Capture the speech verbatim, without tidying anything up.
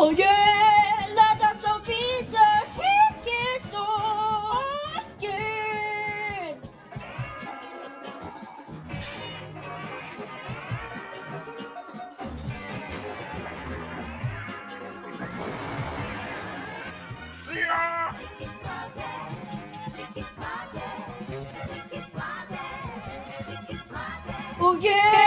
Oh yeah, let us all be the hit again. Ja! Oh yeah.